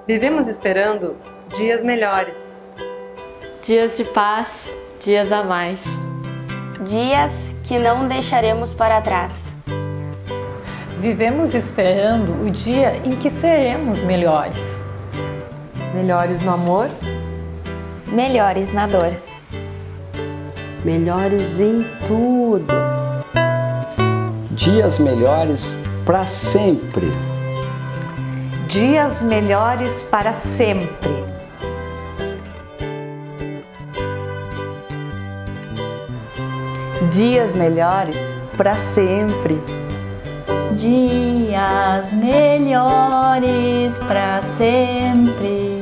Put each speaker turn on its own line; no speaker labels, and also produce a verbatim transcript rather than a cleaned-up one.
Vivemos esperando dias melhores.
Dias de paz, dias a mais.
Dias que não deixaremos para trás.
Vivemos esperando o dia em que seremos melhores.
Melhores no amor.
Melhores na dor.
Melhores em tudo.
Dias melhores para sempre.
Dias melhores para sempre.
Dias melhores para sempre.
Dias melhores para sempre.